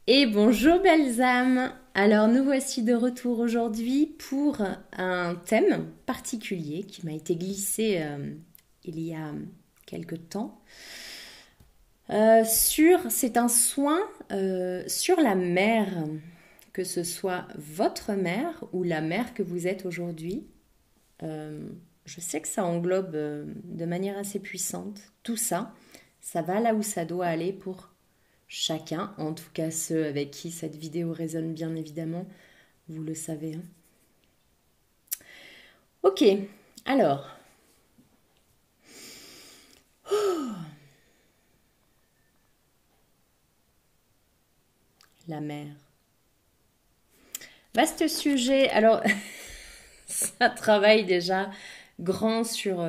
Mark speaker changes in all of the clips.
Speaker 1: Et bonjour belles âmes. Alors nous voici de retour aujourd'hui pour un thème particulier qui m'a été glissé il y a quelque temps. C'est un soin sur la mère, que ce soit votre mère ou la mère que vous êtes aujourd'hui. Je sais que ça englobe de manière assez puissante tout ça. Ça va là où ça doit aller pour chacun, en tout cas ceux avec qui cette vidéo résonne bien évidemment, vous le savez. Hein. Ok, alors, la mère. Vaste sujet, alors ça travaille déjà grand sur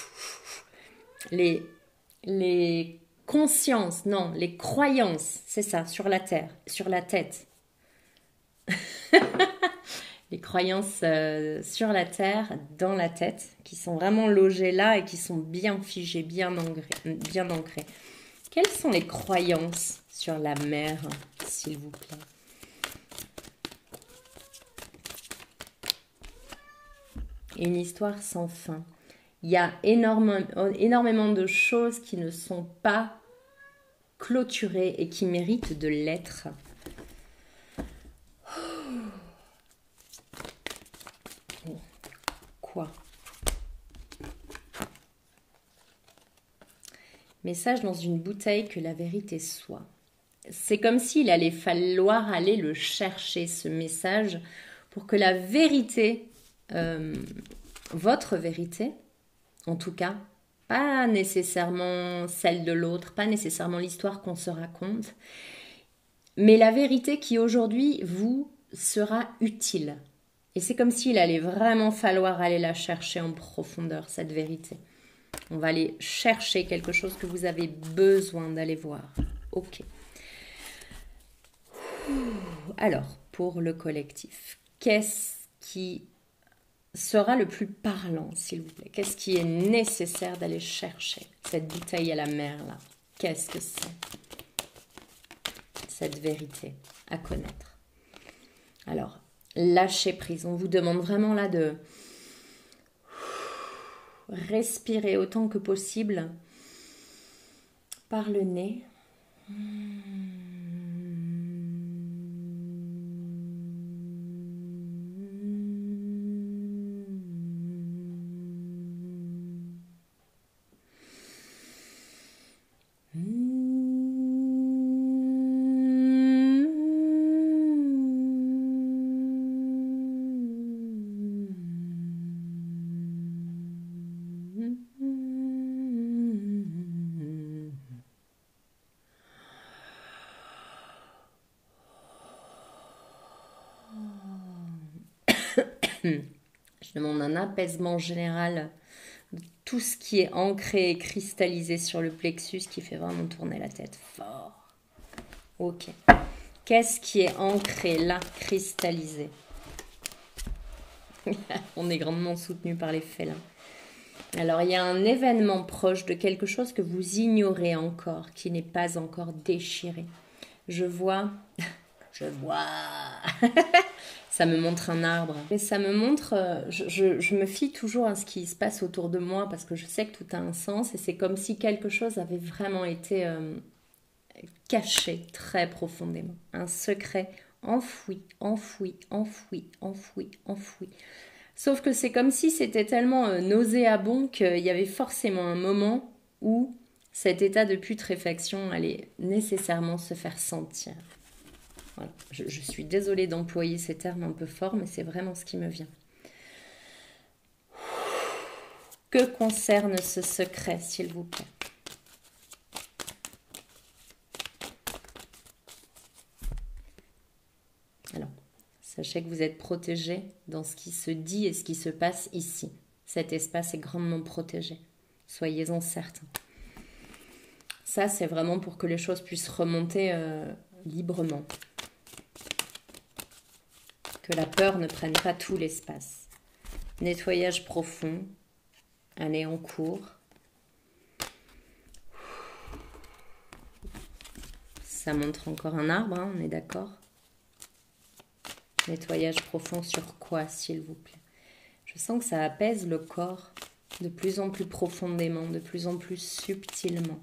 Speaker 1: les consciences, non, les croyances, c'est ça, sur la terre, sur la tête. Les croyances sur la terre, dans la tête, qui sont vraiment logées là et qui sont bien figées, bien ancrées. Quelles sont les croyances sur la mer, s'il vous plaît? Une histoire sans fin. Il y a énormément de choses qui ne sont pas clôturées et qui méritent de l'être. Quoi? Message dans une bouteille que la vérité soit. C'est comme s'il allait falloir aller le chercher, ce message, pour que la vérité, votre vérité, en tout cas, pas nécessairement celle de l'autre, pas nécessairement l'histoire qu'on se raconte, mais la vérité qui aujourd'hui vous sera utile. Et c'est comme s'il allait vraiment falloir aller la chercher en profondeur, cette vérité. On va aller chercher quelque chose que vous avez besoin d'aller voir. Ok. Alors, pour le collectif, qu'est-ce qui sera le plus parlant, s'il vous plaît? Qu'est-ce qui est nécessaire d'aller chercher? Cette bouteille à la mer, là. Qu'est-ce que c'est? Cette vérité à connaître. Alors, lâcher prise. On vous demande vraiment là de respirer autant que possible par le nez. Je demande un apaisement général de tout ce qui est ancré et cristallisé sur le plexus qui fait vraiment tourner la tête fort. Ok. Qu'est-ce qui est ancré là, cristallisé? On est grandement soutenu par les félins. Alors, il y a un événement proche de quelque chose que vous ignorez encore, qui n'est pas encore déchiré. Je vois... Ça me montre un arbre. Et ça me montre... je me fie toujours à ce qui se passe autour de moi parce que je sais que tout a un sens et c'est comme si quelque chose avait vraiment été caché très profondément. Un secret enfoui, enfoui, enfoui, enfoui, enfoui. Sauf que c'est comme si c'était tellement nauséabond qu'il y avait forcément un moment où cet état de putréfaction allait nécessairement se faire sentir. Voilà. Je suis désolée d'employer ces termes un peu forts, mais c'est vraiment ce qui me vient. Que concerne ce secret, s'il vous plaît? Alors, sachez que vous êtes protégé dans ce qui se dit et ce qui se passe ici. Cet espace est grandement protégé. Soyez-en certains. Ça, c'est vraiment pour que les choses puissent remonter librement. Que la peur ne prenne pas tout l'espace. Nettoyage profond. Allez en cours. Ça montre encore un arbre, hein, on est d'accord. Nettoyage profond sur quoi, s'il vous plaît? Je sens que ça apaise le corps de plus en plus profondément, de plus en plus subtilement.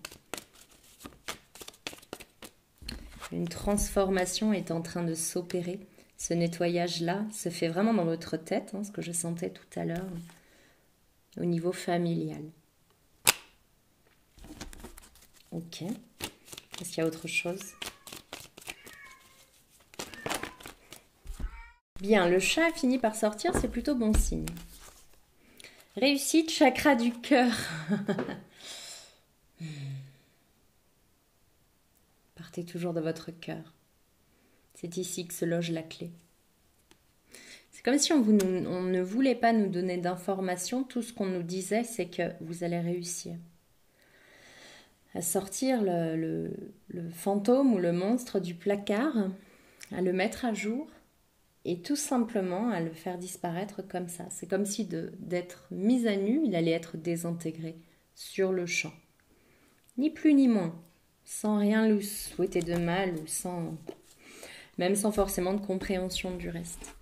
Speaker 1: Une transformation est en train de s'opérer. Ce nettoyage-là se fait vraiment dans votre tête, hein, ce que je sentais tout à l'heure, au niveau familial. Ok. Est-ce qu'il y a autre chose? Bien, le chat a fini par sortir, c'est plutôt bon signe. Réussite, chakra du cœur. Partez toujours de votre cœur. C'est ici que se loge la clé. C'est comme si on ne voulait pas nous donner d'informations. Tout ce qu'on nous disait, c'est que vous allez réussir à sortir le fantôme ou le monstre du placard, à le mettre à jour et tout simplement à le faire disparaître comme ça. C'est comme si d'être mis à nu, il allait être désintégré sur le champ. Ni plus ni moins, sans rien lui souhaiter de mal ou même sans forcément de compréhension du reste.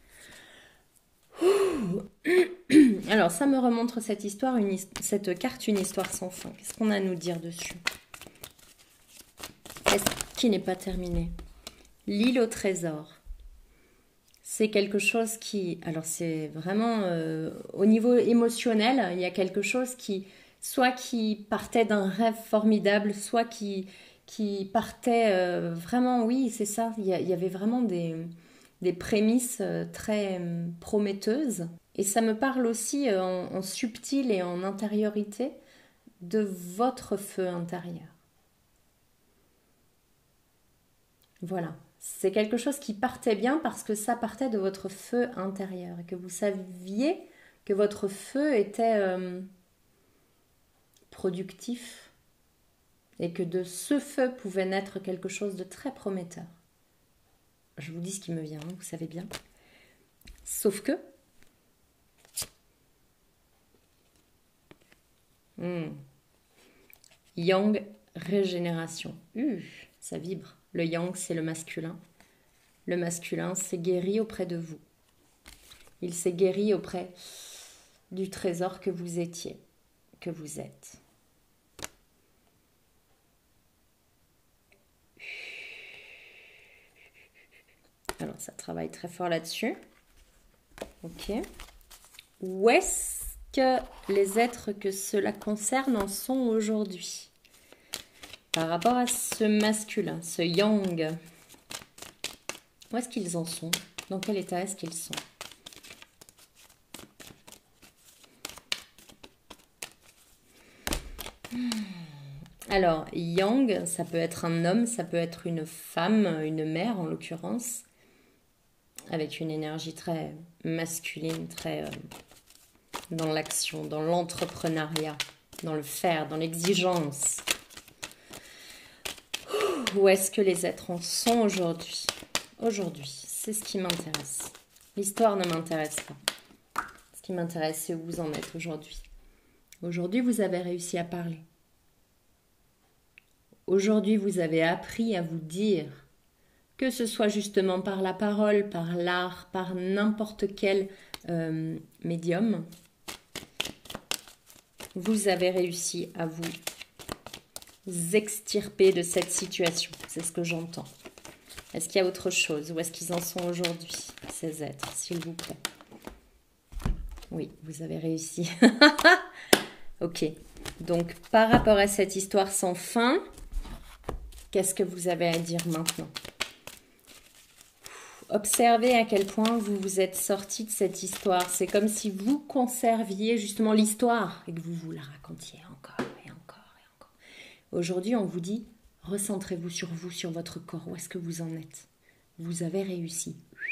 Speaker 1: Alors, ça me remontre cette histoire, cette carte, une histoire sans fin. Qu'est-ce qu'on a à nous dire dessus? Qu'est-ce qui n'est pas terminé? L'île au trésor. C'est quelque chose qui... Alors, c'est vraiment... au niveau émotionnel, il y a quelque chose soit qui partait d'un rêve formidable, soit qui partait vraiment... Oui, c'est ça. Il y avait vraiment des prémices très prometteuses. Et ça me parle aussi en subtil et en intériorité de votre feu intérieur. Voilà. C'est quelque chose qui partait bien parce que ça partait de votre feu intérieur et que vous saviez que votre feu était productif et que de ce feu pouvait naître quelque chose de très prometteur. Je vous dis ce qui me vient, hein, vous savez bien. Sauf que Yang, régénération. Ça vibre. Le yang, c'est le masculin. Le masculin s'est guéri auprès de vous. Il s'est guéri auprès du trésor que vous étiez, que vous êtes. Alors, ça travaille très fort là-dessus. Ok. Où est-ce que les êtres que cela concerne en sont aujourd'hui? Par rapport à ce masculin, ce yang, où est-ce qu'ils en sont? Dans quel état est-ce qu'ils sont? Alors, yang, ça peut être un homme, ça peut être une femme, une mère en l'occurrence, avec une énergie très masculine, très dans l'action, dans l'entrepreneuriat, dans le faire, dans l'exigence. Où est-ce que les êtres en sont aujourd'hui? Aujourd'hui, c'est ce qui m'intéresse. L'histoire ne m'intéresse pas. Ce qui m'intéresse, c'est où vous en êtes aujourd'hui. Aujourd'hui, vous avez réussi à parler. Aujourd'hui, vous avez appris à vous dire, que ce soit justement par la parole, par l'art, par n'importe quel médium, vous avez réussi à vous extirper de cette situation. C'est ce que j'entends. Est-ce qu'il y a autre chose? Où est-ce qu'ils en sont aujourd'hui, ces êtres, s'il vous plaît? Oui, vous avez réussi. Ok. Donc, par rapport à cette histoire sans fin, qu'est-ce que vous avez à dire maintenant? Observez à quel point vous vous êtes sorti de cette histoire. C'est comme si vous conserviez justement l'histoire et que vous vous la racontiez encore et encore et encore. Aujourd'hui, on vous dit, recentrez-vous, sur votre corps. Où est-ce que vous en êtes? Vous avez réussi.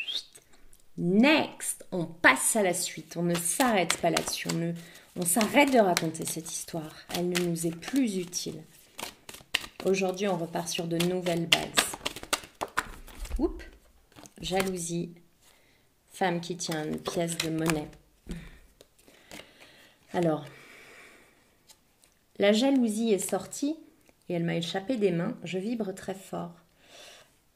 Speaker 1: Next, on passe à la suite. On ne s'arrête pas là-dessus. On s'arrête de raconter cette histoire. Elle ne nous est plus utile. Aujourd'hui, on repart sur de nouvelles bases. Oups. Jalousie, femme qui tient une pièce de monnaie. Alors, la jalousie est sortie et elle m'a échappé des mains. Je vibre très fort.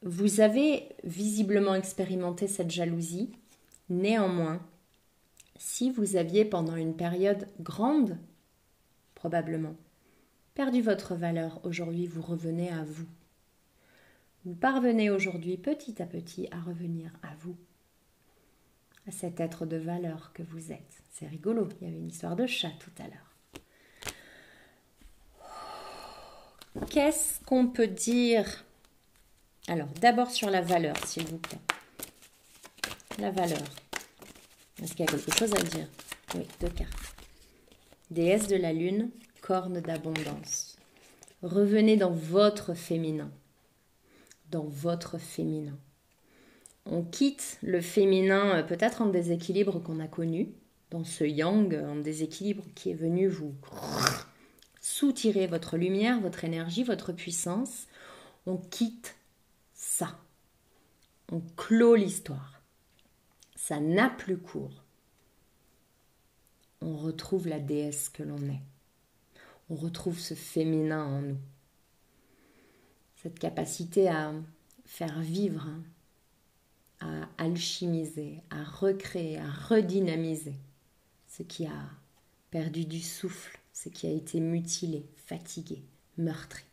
Speaker 1: Vous avez visiblement expérimenté cette jalousie. Néanmoins, si vous aviez pendant une période grande, probablement, perdu votre valeur, aujourd'hui vous revenez à vous. Vous parvenez aujourd'hui petit à petit à revenir à vous, à cet être de valeur que vous êtes. C'est rigolo, il y avait une histoire de chat tout à l'heure. Qu'est-ce qu'on peut dire? Alors, d'abord sur la valeur, s'il vous plaît. La valeur. Est-ce qu'il y a quelque chose à dire? Oui, 2 cartes. Déesse de la lune, corne d'abondance. Revenez dans votre féminin. Dans votre féminin. On quitte le féminin peut-être en déséquilibre qu'on a connu, dans ce yang en déséquilibre qui est venu vous soutirer votre lumière, votre énergie, votre puissance. On quitte ça. On clôt l'histoire. Ça n'a plus cours. On retrouve la déesse que l'on est. On retrouve ce féminin en nous. Cette capacité à faire vivre, à alchimiser, à recréer, à redynamiser ce qui a perdu du souffle, ce qui a été mutilé, fatigué, meurtri.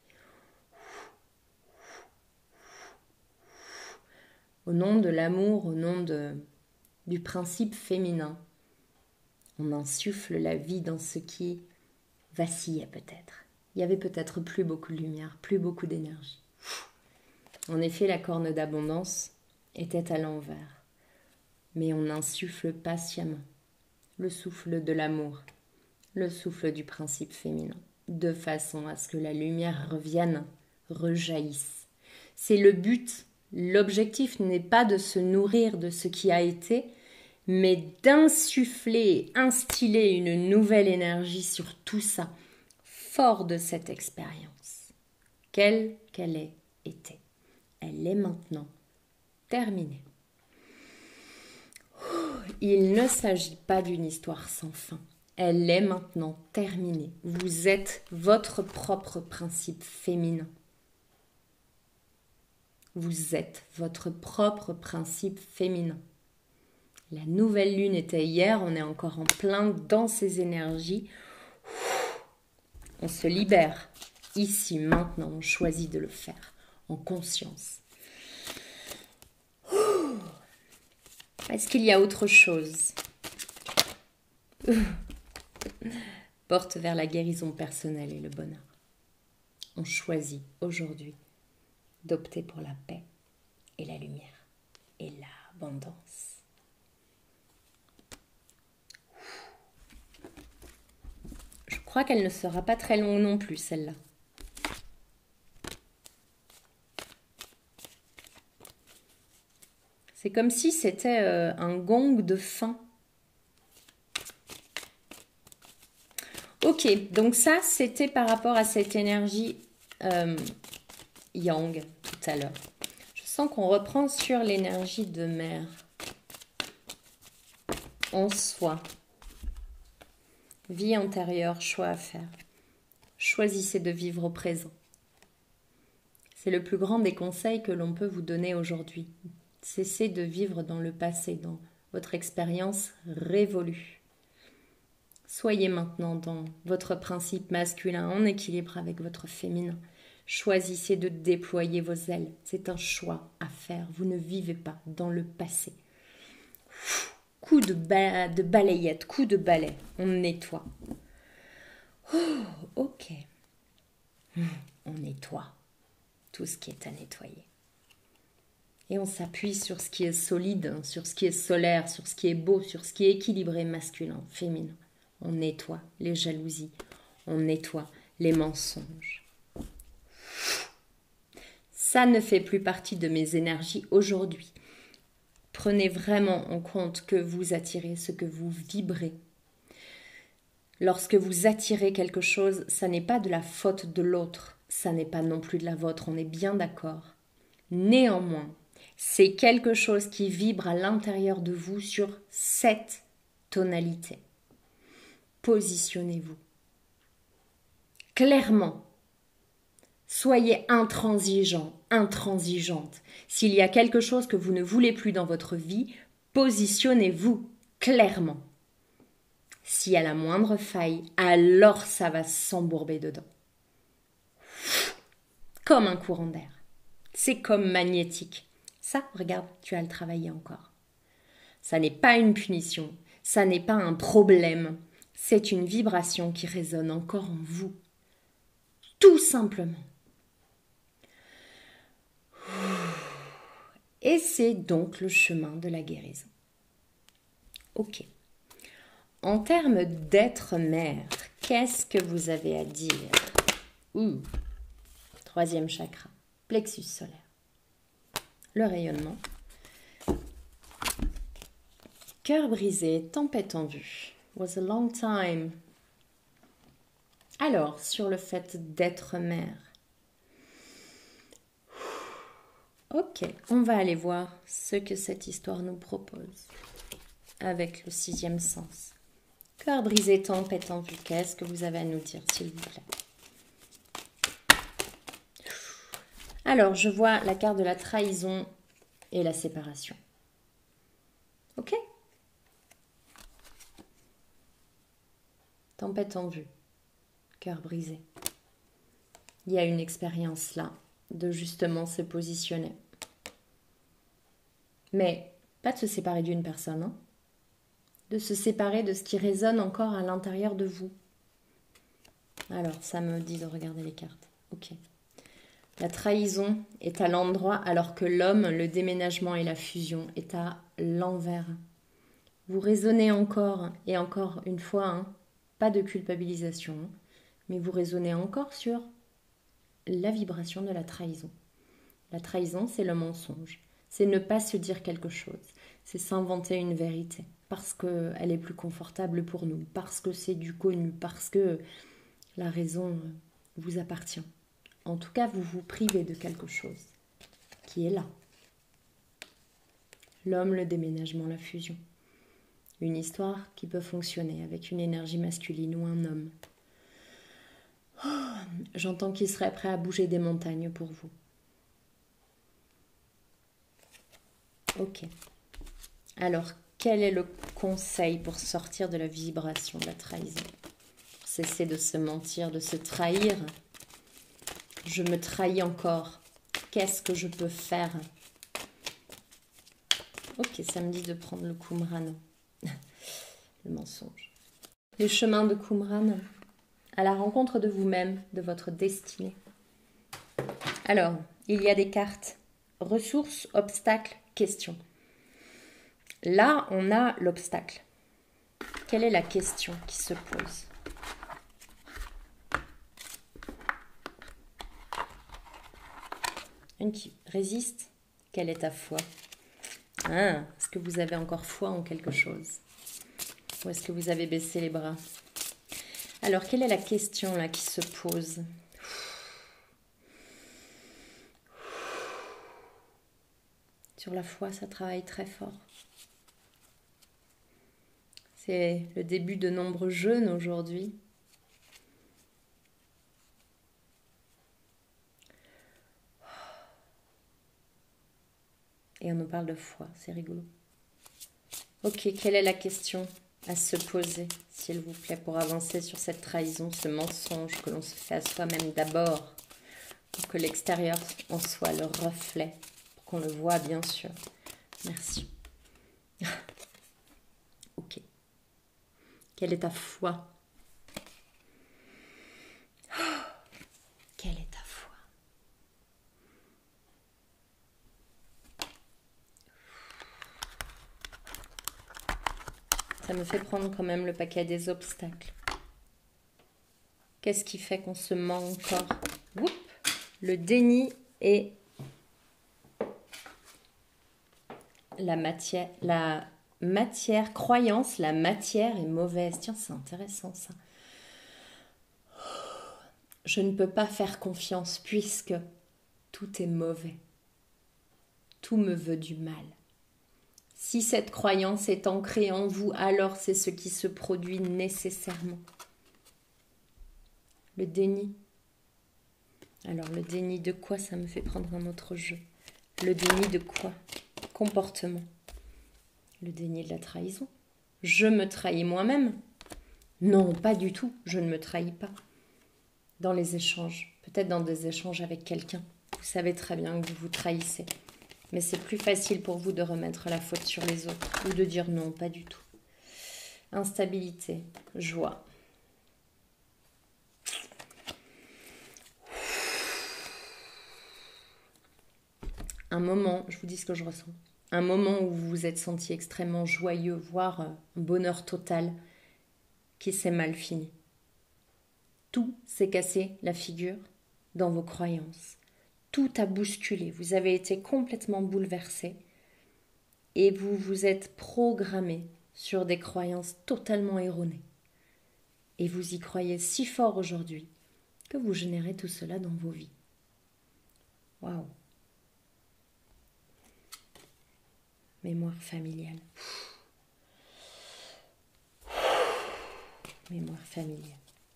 Speaker 1: Au nom de l'amour, au nom du principe féminin, on insuffle la vie dans ce qui vacillait peut-être. Il y avait peut-être plus beaucoup de lumière, plus beaucoup d'énergie. En effet, la corne d'abondance était à l'envers, mais on insuffle patiemment le souffle de l'amour, le souffle du principe féminin, de façon à ce que la lumière revienne, rejaillisse. C'est le but. L'objectif n'est pas de se nourrir de ce qui a été, mais d'insuffler, instiller une nouvelle énergie sur tout ça, fort de cette expérience, quelle qu'elle ait été. Elle est maintenant terminée. Il ne s'agit pas d'une histoire sans fin. Elle est maintenant terminée. Vous êtes votre propre principe féminin. Vous êtes votre propre principe féminin. La nouvelle lune était hier, on est encore en plein dans ces énergies. On se libère. Ici, maintenant, on choisit de le faire en conscience. Est-ce qu'il y a autre chose? Porte vers la guérison personnelle et le bonheur. On choisit aujourd'hui d'opter pour la paix et la lumière et l'abondance. Je crois qu'elle ne sera pas très longue non plus, celle-là. C'est comme si c'était un gong de fin. Ok, donc ça, c'était par rapport à cette énergie yang tout à l'heure. Je sens qu'on reprend sur l'énergie de mer. En soi. Vie antérieure, choix à faire. Choisissez de vivre au présent. C'est le plus grand des conseils que l'on peut vous donner aujourd'hui. Cessez de vivre dans le passé, dans votre expérience révolue. Soyez maintenant dans votre principe masculin en équilibre avec votre féminin. Choisissez de déployer vos ailes. C'est un choix à faire. Vous ne vivez pas dans le passé. Coup de balayette, coup de balai. On nettoie. Oh, ok. On nettoie tout ce qui est à nettoyer. Et on s'appuie sur ce qui est solide, sur ce qui est solaire, sur ce qui est beau, sur ce qui est équilibré, masculin, féminin. On nettoie les jalousies, on nettoie les mensonges. Ça ne fait plus partie de mes énergies aujourd'hui. Prenez vraiment en compte que vous attirez ce que vous vibrez. Lorsque vous attirez quelque chose, ça n'est pas de la faute de l'autre, ça n'est pas non plus de la vôtre, on est bien d'accord. Néanmoins, c'est quelque chose qui vibre à l'intérieur de vous sur cette tonalité. Positionnez-vous. Clairement, soyez intransigeant, intransigeante. S'il y a quelque chose que vous ne voulez plus dans votre vie, positionnez-vous clairement. S'il y a la moindre faille, alors ça va s'embourber dedans. Comme un courant d'air. C'est comme magnétique. Ça, regarde, tu as le travailler encore. Ça n'est pas une punition, ça n'est pas un problème. C'est une vibration qui résonne encore en vous. Tout simplement. Et c'est donc le chemin de la guérison. Ok. En termes d'être mère, qu'est-ce que vous avez à dire? Troisième chakra, plexus solaire. Le rayonnement. Cœur brisé, tempête en vue. Was a long time. Alors, sur le fait d'être mère. Ok, on va aller voir ce que cette histoire nous propose. Avec le 6e sens. Cœur brisé, tempête en vue. Qu'est-ce que vous avez à nous dire, s'il vous plaît? Alors, je vois la carte de la trahison et la séparation. Ok? Tempête en vue. Cœur brisé. Il y a une expérience là de justement se positionner. Mais pas de se séparer d'une personne, hein? De se séparer de ce qui résonne encore à l'intérieur de vous. Alors, ça me dit de regarder les cartes. Ok. La trahison est à l'endroit alors que l'homme, le déménagement et la fusion est à l'envers. Vous raisonnez encore, et encore une fois, hein, pas de culpabilisation, hein, mais vous raisonnez encore sur la vibration de la trahison. La trahison, c'est le mensonge. C'est ne pas se dire quelque chose. C'est s'inventer une vérité. Parce qu'elle est plus confortable pour nous. Parce que c'est du connu. Parce que la raison vous appartient. En tout cas, vous vous privez de quelque chose qui est là. L'homme, le déménagement, la fusion. Une histoire qui peut fonctionner avec une énergie masculine ou un homme. Oh, j'entends qu'il serait prêt à bouger des montagnes pour vous. Ok. Alors, quel est le conseil pour sortir de la vibration de la trahison? Cesser de se mentir, de se trahir. Je me trahis encore. Qu'est-ce que je peux faire? Ok, ça me dit de prendre le Qumran. Le mensonge. Le chemin de Qumran à la rencontre de vous-même, de votre destinée. Alors, il y a des cartes. Ressources, obstacles, questions. Là, on a l'obstacle. Quelle est la question qui se pose? Une qui résiste. Quelle est ta foi? Est-ce que vous avez encore foi en quelque chose? Ou est-ce que vous avez baissé les bras? Alors, quelle est la question là qui se pose? Sur la foi, ça travaille très fort. C'est le début de nombreux jeûnes aujourd'hui. Et on nous parle de foi, c'est rigolo. Ok, quelle est la question à se poser, s'il vous plaît, pour avancer sur cette trahison, ce mensonge que l'on se fait à soi-même d'abord, pour que l'extérieur en soit le reflet, pour qu'on le voit bien sûr. Merci. Ok. Quelle est ta foi? Quelle est ta foi? Ça me fait prendre quand même le paquet des obstacles. Qu'est-ce qui fait qu'on se ment encore? Oups, le déni et la matière, croyance, la matière est mauvaise. Tiens, c'est intéressant ça. Je ne peux pas faire confiance puisque tout est mauvais. Tout me veut du mal. Si cette croyance est ancrée en vous, alors c'est ce qui se produit nécessairement. Le déni. Alors, le déni de quoi? Ça me fait prendre un autre jeu. Le déni de quoi? Comportement. Le déni de la trahison. Je me trahis moi-même? Non, pas du tout. Je ne me trahis pas. Dans les échanges, peut-être dans des échanges avec quelqu'un, vous savez très bien que vous vous trahissez. Mais c'est plus facile pour vous de remettre la faute sur les autres ou de dire non, pas du tout. Instabilité, joie. Un moment, je vous dis ce que je ressens, un moment où vous vous êtes senti extrêmement joyeux, voire un bonheur total, qui s'est mal fini. Tout s'est cassé la figure dans vos croyances. Tout a bousculé. Vous avez été complètement bouleversé et vous vous êtes programmé sur des croyances totalement erronées. Et vous y croyez si fort aujourd'hui que vous générez tout cela dans vos vies. Waouh! Mémoire familiale. Mémoire familiale.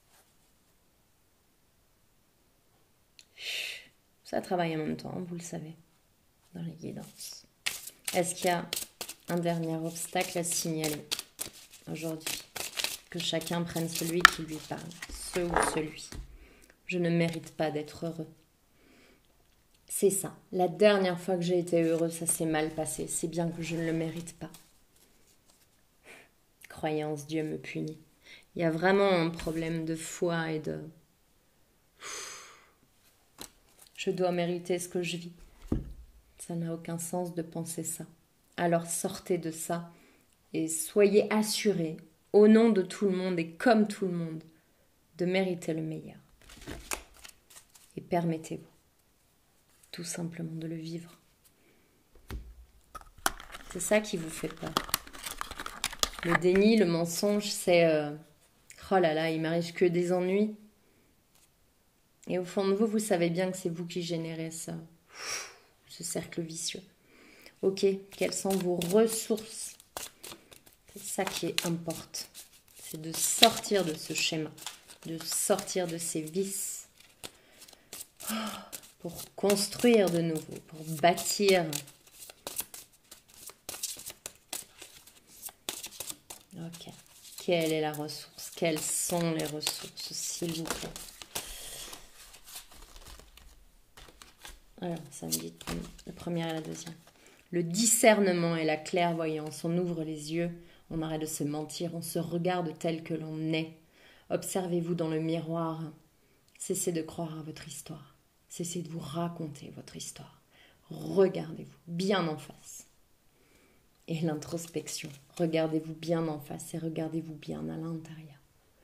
Speaker 1: Ça travaille en même temps, vous le savez, dans les guidances. Est-ce qu'il y a un dernier obstacle à signaler aujourd'hui? Que chacun prenne celui qui lui parle, ce ou celui. Je ne mérite pas d'être heureux. C'est ça. La dernière fois que j'ai été heureux, ça s'est mal passé. C'est bien que je ne le mérite pas. Croyance, Dieu me punit. Il y a vraiment un problème de foi et de... Je dois mériter ce que je vis. Ça n'a aucun sens de penser ça. Alors sortez de ça et soyez assurés, au nom de tout le monde et comme tout le monde, de mériter le meilleur. Et permettez-vous tout simplement de le vivre. C'est ça qui vous fait peur. Le déni, le mensonge, c'est oh là là, il m'arrive que des ennuis. Et au fond de vous, vous savez bien que c'est vous qui générez ça, ce cercle vicieux. Ok, quelles sont vos ressources? C'est ça qui importe. C'est de sortir de ce schéma, de sortir de ces vices pour construire de nouveau, pour bâtir. Ok. Quelle est la ressource? Quelles sont les ressources, s'il vous plaît? Alors, ça me dit la première et la deuxième. Le discernement et la clairvoyance. On ouvre les yeux, on arrête de se mentir, on se regarde tel que l'on est. Observez-vous dans le miroir. Cessez de croire à votre histoire. Cessez de vous raconter votre histoire. Regardez-vous bien en face. Et l'introspection. Regardez-vous bien en face et regardez-vous bien à l'intérieur.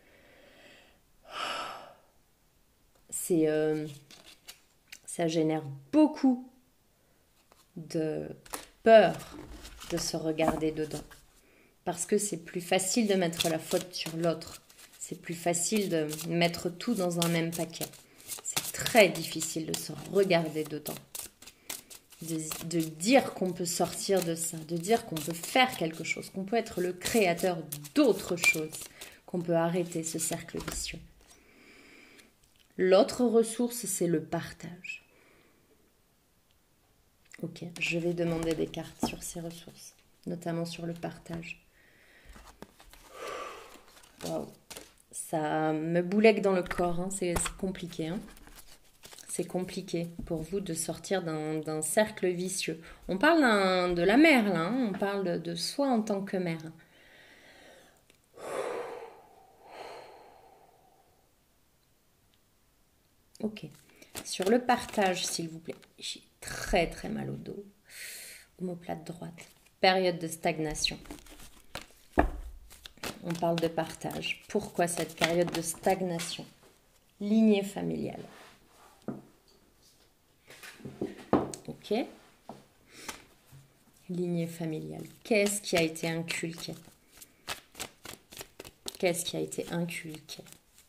Speaker 1: Ça génère beaucoup de peur de se regarder dedans. Parce que c'est plus facile de mettre la faute sur l'autre. C'est plus facile de mettre tout dans un même paquet. C'est très difficile de se regarder dedans. De dire qu'on peut sortir de ça, de dire qu'on peut faire quelque chose, qu'on peut être le créateur d'autre chose, qu'on peut arrêter ce cercle vicieux. L'autre ressource, c'est le partage. Ok, je vais demander des cartes sur ces ressources, notamment sur le partage. Waouh, ça me boulègue dans le corps, hein. C'est compliqué, hein. C'est compliqué pour vous de sortir d'un cercle vicieux. On parle de la mère, là, hein. On parle de soi en tant que mère. Ok. Sur le partage, s'il vous plaît. J'ai très très mal au dos. Omoplate droite. Période de stagnation. On parle de partage. Pourquoi cette période de stagnation? Lignée familiale. Ok. Lignée familiale. Qu'est-ce qui a été inculqué? Qu'est-ce qui a été inculqué?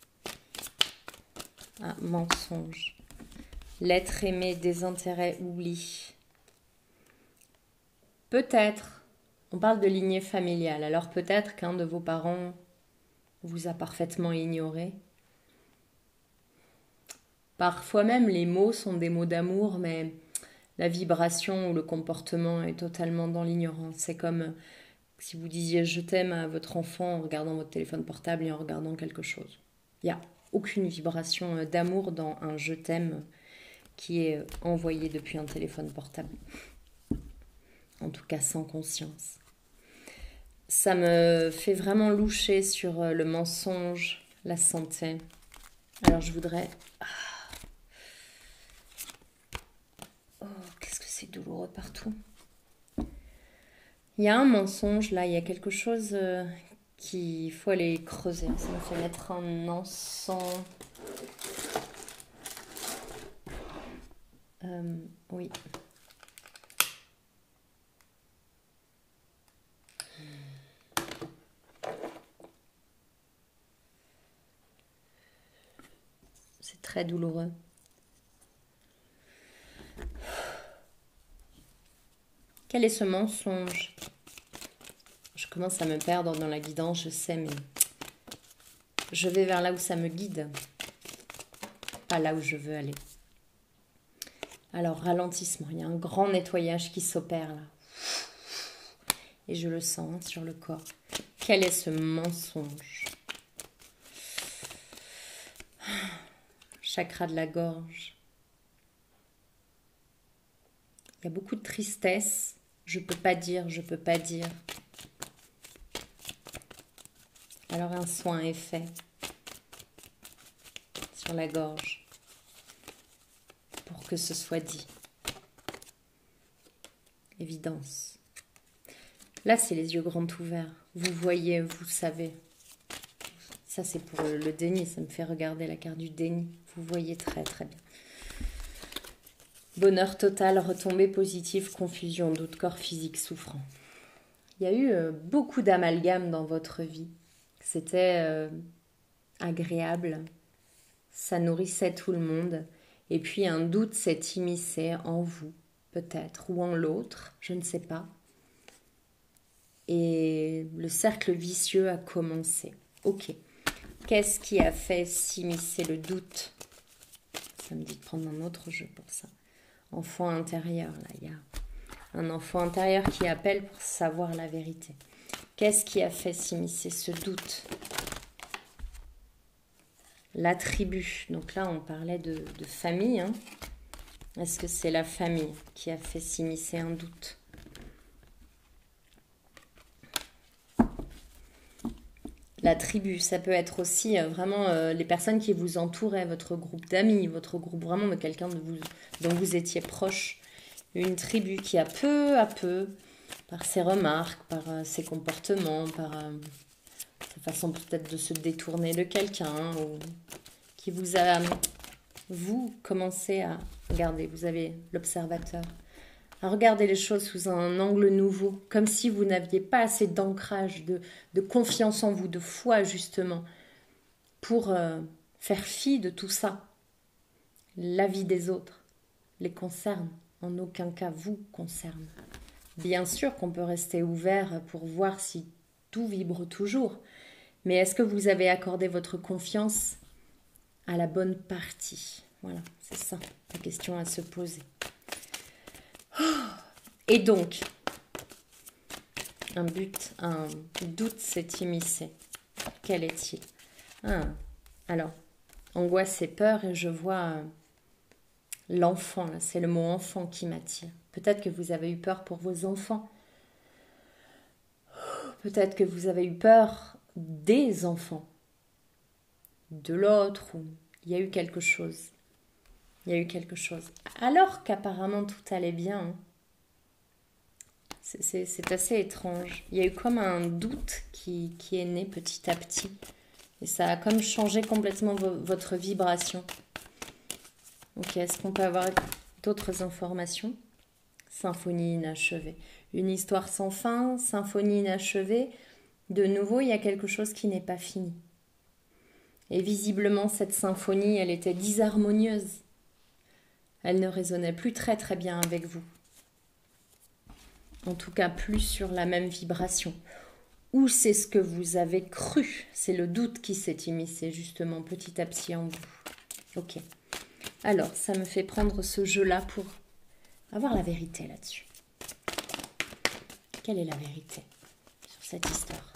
Speaker 1: Ah, mensonge. L'être aimé, désintérêt, oubli. Peut-être, on parle de lignée familiale, alors peut-être qu'un de vos parents vous a parfaitement ignoré. Parfois même, les mots sont des mots d'amour, mais la vibration ou le comportement est totalement dans l'ignorance. C'est comme si vous disiez je t'aime à votre enfant en regardant votre téléphone portable et en regardant quelque chose. Il n'y a aucune vibration d'amour dans un je t'aime qui est envoyé depuis un téléphone portable. En tout cas, sans conscience. Ça me fait vraiment loucher sur le mensonge, la santé. Alors je voudrais... Oh, qu'est-ce que c'est douloureux partout. Il y a un mensonge là, il y a quelque chose qu'il faut aller creuser. Ça me fait mettre un encens. Oui. C'est très douloureux. Quel est ce mensonge? Je commence à me perdre dans la guidance, je sais, mais je vais vers là où ça me guide, pas là où je veux aller. Alors, ralentissement, il y a un grand nettoyage qui s'opère là. Et je le sens sur le corps. Quel est ce mensonge? Chakra de la gorge. Il y a beaucoup de tristesse. Je peux pas dire, je peux pas dire. Alors un soin est fait sur la gorge pour que ce soit dit. Évidence. Là, c'est les yeux grands ouverts. Vous voyez, vous savez. Ça, c'est pour le déni. Ça me fait regarder la carte du déni. Vous voyez très, très bien. Bonheur total, retombée positive, confusion, doute, corps physique souffrant. Il y a eu beaucoup d'amalgames dans votre vie. C'était agréable. Ça nourrissait tout le monde. Et puis un doute s'est immiscé en vous, peut-être, ou en l'autre, je ne sais pas. Et le cercle vicieux a commencé. Ok. Qu'est-ce qui a fait s'immiscer le doute? Ça me dit de prendre un autre jeu pour ça. Enfant intérieur, là, il y a un enfant intérieur qui appelle pour savoir la vérité. Qu'est-ce qui a fait s'immiscer ce doute? La tribu. Donc là, on parlait de famille. Hein. Est-ce que c'est la famille qui a fait s'immiscer un doute? La tribu, ça peut être aussi vraiment les personnes qui vous entouraient, votre groupe d'amis, votre groupe vraiment de quelqu'un dont vous étiez proche. Une tribu qui a peu à peu, par ses remarques, par ses comportements, par sa façon peut-être de se détourner de quelqu'un, ou qui vous a, vous, commencé à regarder, vous avez l'observateur, à regarder les choses sous un angle nouveau, comme si vous n'aviez pas assez d'ancrage, de confiance en vous, de foi justement, pour faire fi de tout ça. La vie des autres les concerne, en aucun cas vous concerne. Bien sûr qu'on peut rester ouvert pour voir si tout vibre toujours, mais est-ce que vous avez accordé votre confiance à la bonne partie? Voilà, c'est ça la question à se poser. Et donc, un doute s'est immiscé. Quel est-il? Alors, angoisse et peur, et je vois l'enfant, là, c'est le mot enfant qui m'attire. Peut-être que vous avez eu peur pour vos enfants. Peut-être que vous avez eu peur des enfants, de l'autre, ou il y a eu quelque chose. Il y a eu quelque chose. Alors qu'apparemment tout allait bien. Hein. C'est assez étrange. Il y a eu comme un doute qui est né petit à petit. Et ça a comme changé complètement votre vibration. Ok, est-ce qu'on peut avoir d'autres informations? Symphonie inachevée. Une histoire sans fin, symphonie inachevée. De nouveau, il y a quelque chose qui n'est pas fini. Et visiblement, cette symphonie, elle était disharmonieuse. Elle ne résonnait plus très très bien avec vous. En tout cas, plus sur la même vibration. Ou c'est ce que vous avez cru. C'est le doute qui s'est immiscé justement petit à petit en vous. Ok. Alors, ça me fait prendre ce jeu-là pour avoir la vérité là-dessus. Quelle est la vérité sur cette histoire?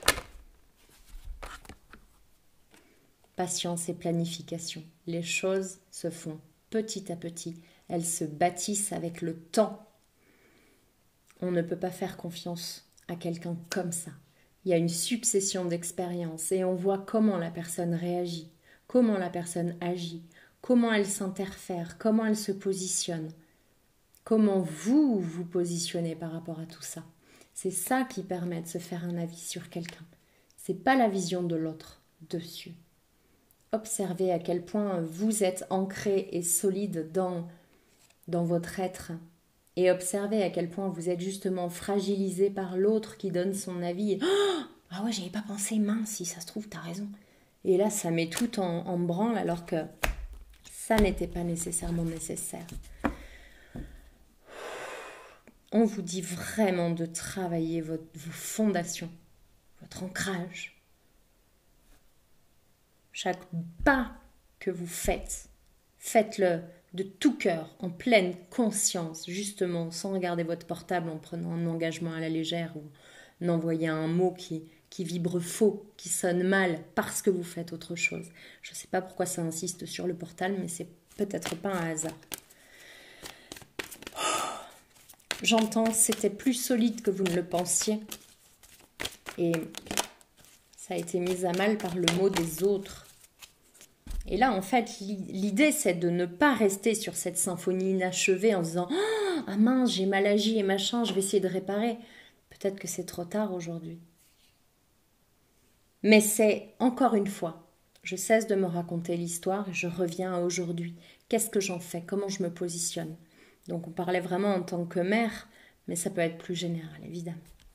Speaker 1: Patience et planification. Les choses se font petit à petit. Elles se bâtissent avec le temps. On ne peut pas faire confiance à quelqu'un comme ça. Il y a une succession d'expériences et on voit comment la personne réagit, comment la personne agit, comment elle s'interfère, comment elle se positionne, comment vous vous positionnez par rapport à tout ça. C'est ça qui permet de se faire un avis sur quelqu'un. C'est pas la vision de l'autre dessus. Observez à quel point vous êtes ancré et solide dans votre être. Et observez à quel point vous êtes justement fragilisé par l'autre qui donne son avis. Oh, ah ouais, j'y avais pas pensé, mince, si ça se trouve, t'as raison. Et là, ça met tout en branle alors que ça n'était pas nécessairement nécessaire. On vous dit vraiment de travailler vos fondations, votre ancrage. Chaque pas que vous faites, faites-le de tout cœur, en pleine conscience, justement, sans regarder votre portable en prenant un engagement à la légère ou en envoyant un mot qui vibre faux, qui sonne mal parce que vous faites autre chose. Je ne sais pas pourquoi ça insiste sur le portable, mais c'est peut-être pas un hasard. J'entends, c'était plus solide que vous ne le pensiez. Et ça a été mis à mal par le mot des autres. Et là, en fait, l'idée, c'est de ne pas rester sur cette symphonie inachevée en disant « Ah mince, j'ai mal agi et machin, je vais essayer de réparer. » Peut-être que c'est trop tard aujourd'hui. Mais c'est, encore une fois, je cesse de me raconter l'histoire et je reviens à aujourd'hui. Qu'est-ce que j'en fais? Comment je me positionne? Donc on parlait vraiment en tant que mère, mais ça peut être plus général, évidemment.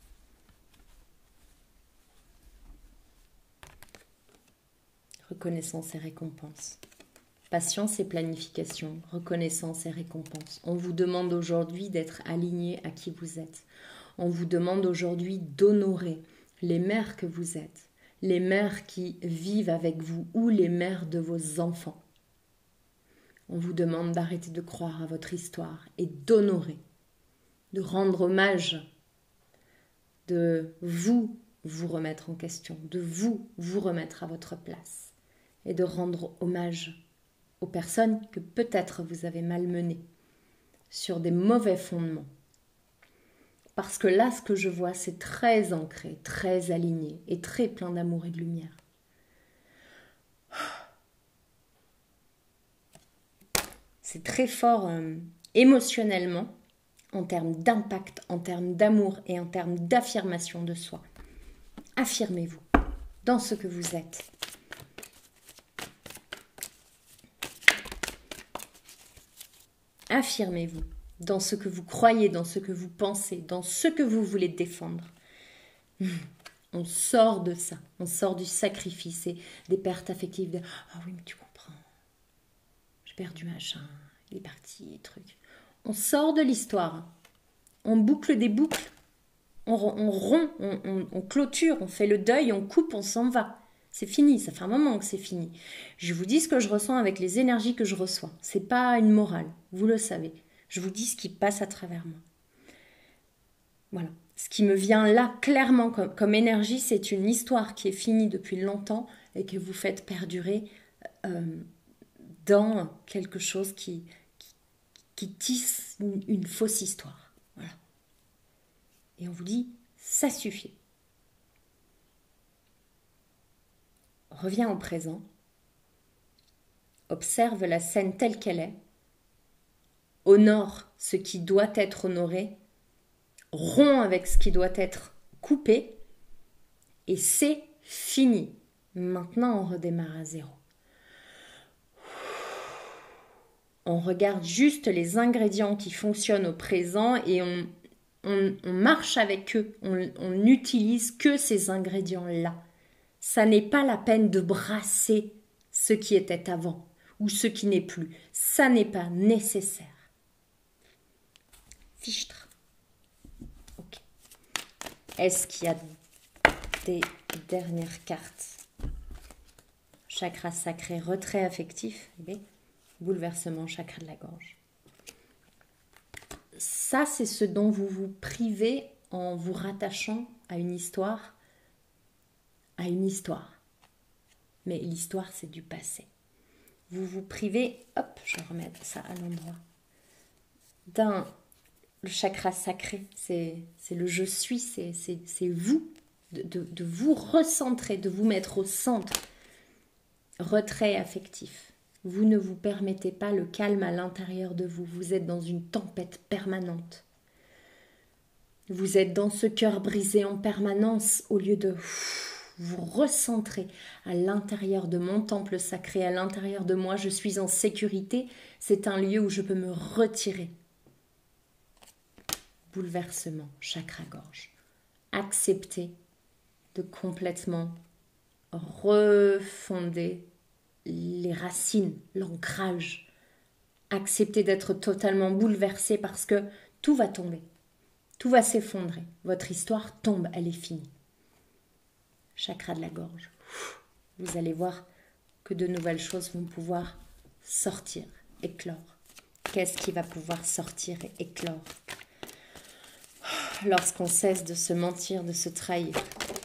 Speaker 1: Reconnaissance et récompense. Patience et planification, reconnaissance et récompense. On vous demande aujourd'hui d'être aligné à qui vous êtes. On vous demande aujourd'hui d'honorer les mères que vous êtes, les mères qui vivent avec vous ou les mères de vos enfants. On vous demande d'arrêter de croire à votre histoire et d'honorer, de rendre hommage, de vous remettre en question, de vous remettre à votre place et de rendre hommage aux personnes que peut-être vous avez malmenées sur des mauvais fondements. Parce que là, ce que je vois, c'est très ancré, très aligné et très plein d'amour et de lumière. C'est très fort émotionnellement, en termes d'impact, en termes d'amour et en termes d'affirmation de soi. Affirmez-vous dans ce que vous êtes. Affirmez-vous dans ce que vous croyez, dans ce que vous pensez, dans ce que vous voulez défendre. On sort de ça, on sort du sacrifice et des pertes affectives. De « Ah oui, mais tu comprends, j'ai perdu machin, il est parti, truc. » On sort de l'histoire, on boucle des boucles, on rompt, on clôture, on fait le deuil, on coupe, on s'en va. C'est fini, ça fait un moment que c'est fini. Je vous dis ce que je ressens avec les énergies que je reçois. C'est pas une morale, vous le savez. Je vous dis ce qui passe à travers moi. Voilà. Ce qui me vient là, clairement, comme énergie, c'est une histoire qui est finie depuis longtemps et que vous faites perdurer dans quelque chose qui tisse une fausse histoire. Voilà. Et on vous dit, ça suffit. Reviens au présent. Observe la scène telle qu'elle est. Honore ce qui doit être honoré. Romps avec ce qui doit être coupé. Et c'est fini. Maintenant, on redémarre à zéro. On regarde juste les ingrédients qui fonctionnent au présent et on marche avec eux. On n'utilise que ces ingrédients-là. Ça n'est pas la peine de brasser ce qui était avant ou ce qui n'est plus. Ça n'est pas nécessaire. Fichtre. Ok. Est-ce qu'il y a des dernières cartes? Chakra sacré, retrait affectif. Bouleversement, chakra de la gorge. Ça, c'est ce dont vous vous privez en vous rattachant à une histoire. À une histoire. Mais l'histoire, c'est du passé. Vous vous privez, hop, je remets ça à l'endroit, le chakra sacré, c'est le je suis, c'est vous, de vous recentrer, de vous mettre au centre. Retrait affectif. Vous ne vous permettez pas le calme à l'intérieur de vous. Vous êtes dans une tempête permanente. Vous êtes dans ce cœur brisé en permanence au lieu de vous recentrer à l'intérieur de mon temple sacré, à l'intérieur de moi. Je suis en sécurité. C'est un lieu où je peux me retirer. Bouleversement, chakra-gorge. Accepter de complètement refonder les racines, l'ancrage. Accepter d'être totalement bouleversé parce que tout va tomber. Tout va s'effondrer. Votre histoire tombe, elle est finie. Chakra de la gorge. Vous allez voir que de nouvelles choses vont pouvoir sortir, éclore. Qu'est-ce qui va pouvoir sortir et éclore lorsqu'on cesse de se mentir, de se trahir?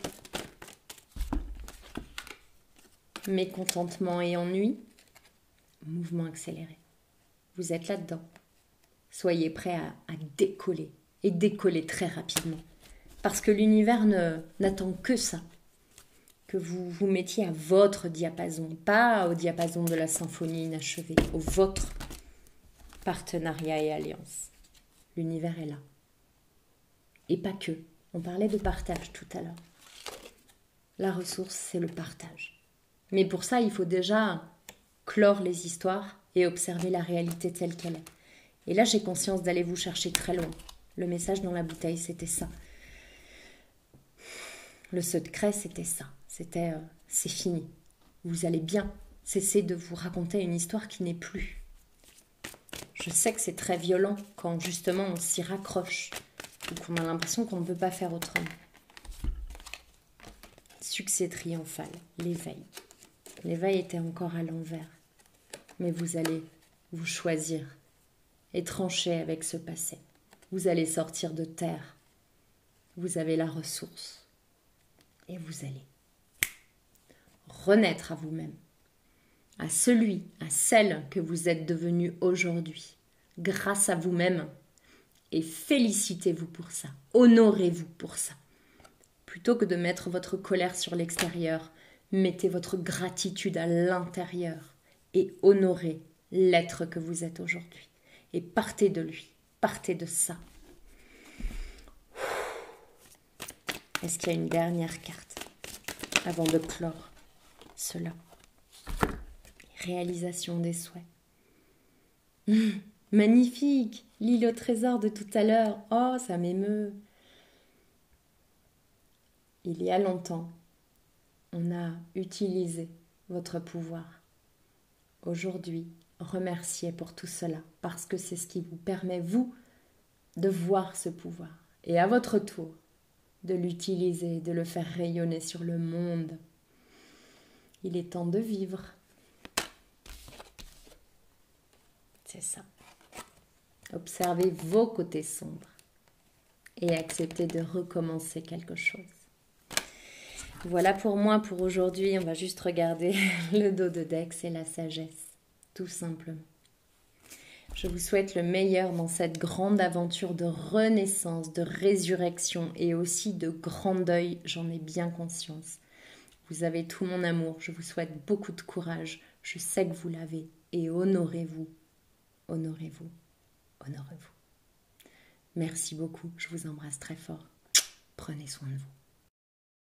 Speaker 1: Mécontentement et ennui, mouvement accéléré. Vous êtes là-dedans. Soyez prêts à décoller, et décoller très rapidement. Parce que l'univers n'attend que ça. Que vous vous mettiez à votre diapason, pas au diapason de la symphonie inachevée, au vôtre partenariat et alliance. L'univers est là. Et pas que. On parlait de partage tout à l'heure. La ressource, c'est le partage. Mais pour ça, il faut déjà clore les histoires et observer la réalité telle qu'elle est. Et là, j'ai conscience d'aller vous chercher très loin. Le message dans la bouteille, c'était ça. Le secret, c'était ça. C'était c'est fini. Vous allez bien. Cessez de vous raconter une histoire qui n'est plus. Je sais que c'est très violent quand justement on s'y raccroche ou qu'on a l'impression qu'on ne peut pas faire autrement. Succès triomphal, l'éveil. L'éveil était encore à l'envers. Mais vous allez vous choisir et trancher avec ce passé. Vous allez sortir de terre. Vous avez la ressource. Et vous allez renaître à vous-même, à celui, à celle que vous êtes devenu aujourd'hui, grâce à vous-même. Et félicitez-vous pour ça. Honorez-vous pour ça. Plutôt que de mettre votre colère sur l'extérieur, mettez votre gratitude à l'intérieur et honorez l'être que vous êtes aujourd'hui. Et partez de lui, partez de ça. Est-ce qu'il y a une dernière carte avant de clore cela? Réalisation des souhaits. Magnifique! L'île au trésor de tout à l'heure. Oh, ça m'émeut. Il y a longtemps, on a utilisé votre pouvoir. Aujourd'hui, remerciez pour tout cela, parce que c'est ce qui vous permet, vous, de voir ce pouvoir. Et à votre tour, de l'utiliser, de le faire rayonner sur le monde. Il est temps de vivre. C'est ça. Observez vos côtés sombres et acceptez de recommencer quelque chose. Voilà pour moi pour aujourd'hui. On va juste regarder le dos de Dex et la sagesse, tout simplement. Je vous souhaite le meilleur dans cette grande aventure de renaissance, de résurrection et aussi de grand deuil, j'en ai bien conscience. Vous avez tout mon amour, je vous souhaite beaucoup de courage, je sais que vous l'avez et honorez-vous, honorez-vous, honorez-vous. Merci beaucoup, je vous embrasse très fort. Prenez soin de vous.